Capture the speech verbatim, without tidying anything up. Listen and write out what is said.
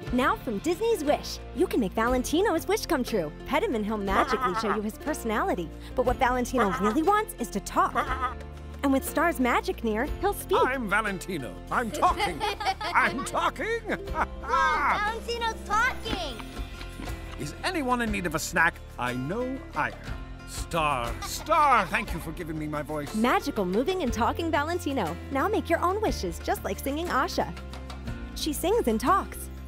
Now from Disney's Wish, you can make Valentino's wish come true. Pet him and he'll magically show you his personality. But what Valentino really wants is to talk. And with Star's magic near, he'll speak. I'm Valentino. I'm talking. I'm talking. Valentino's talking. Is anyone in need of a snack? I know I am. Star, Star, thank you for giving me my voice. Magical moving and talking Valentino. Now make your own wishes, just like singing Asha. She sings and talks.